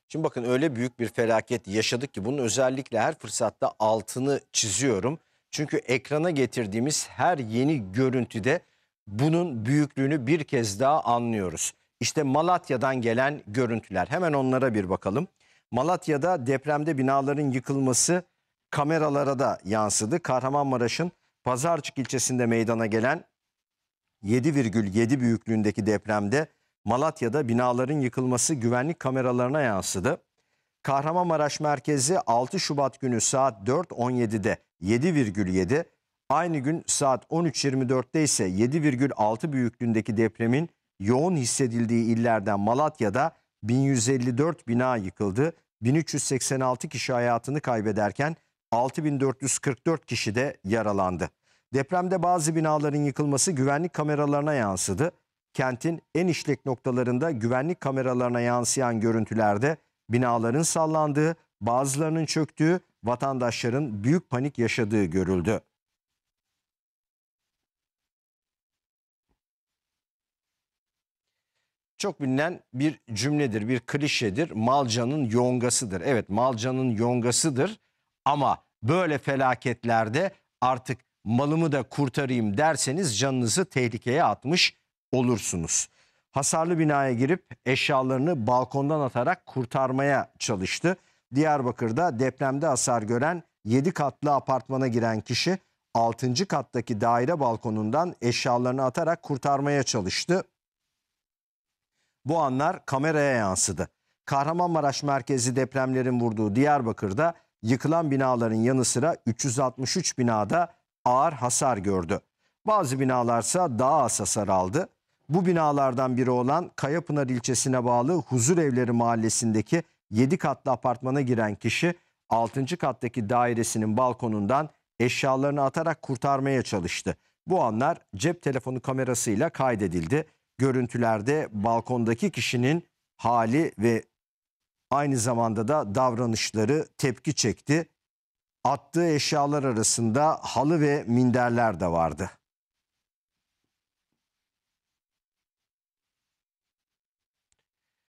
Şimdi bakın öyle büyük bir felaket yaşadık ki bunun özellikle her fırsatta altını çiziyorum. Çünkü ekrana getirdiğimiz her yeni görüntüde bunun büyüklüğünü bir kez daha anlıyoruz. İşte Malatya'dan gelen görüntüler. Hemen onlara bir bakalım. Malatya'da depremde binaların yıkılması kameralara da yansıdı. Kahramanmaraş'ın Pazarcık ilçesinde meydana gelen 7,7 büyüklüğündeki depremde Malatya'da binaların yıkılması güvenlik kameralarına yansıdı. Kahramanmaraş merkezi 6 Şubat günü saat 4.17'de 7,7, aynı gün saat 13.24'te ise 7,6 büyüklüğündeki depremin yoğun hissedildiği illerden Malatya'da 1154 bina yıkıldı. 1386 kişi hayatını kaybederken 6444 kişi de yaralandı. Depremde bazı binaların yıkılması güvenlik kameralarına yansıdı. Kentin en işlek noktalarında güvenlik kameralarına yansıyan görüntülerde binaların sallandığı, bazılarının çöktüğü, vatandaşların büyük panik yaşadığı görüldü. Çok bilinen bir cümledir, bir klişedir. Malcanın yongasıdır. Evet, malcanın yongasıdır ama böyle felaketlerde artık malımı da kurtarayım derseniz canınızı tehlikeye atmış olursunuz. Hasarlı binaya girip eşyalarını balkondan atarak kurtarmaya çalıştı. Diyarbakır'da depremde hasar gören 7 katlı apartmana giren kişi 6. kattaki daire balkonundan eşyalarını atarak kurtarmaya çalıştı. Bu anlar kameraya yansıdı. Kahramanmaraş merkezi depremlerin vurduğu Diyarbakır'da yıkılan binaların yanı sıra 363 binada ağır hasar gördü. Bazı binalarsa daha az hasar aldı. Bu binalardan biri olan Kayapınar ilçesine bağlı Huzurevleri mahallesindeki 7 katlı apartmana giren kişi 6. kattaki dairesinin balkonundan eşyalarını atarak kurtarmaya çalıştı. Bu anlar cep telefonu kamerasıyla kaydedildi. Görüntülerde balkondaki kişinin hali ve aynı zamanda da davranışları tepki çekti. Attığı eşyalar arasında halı ve minderler de vardı.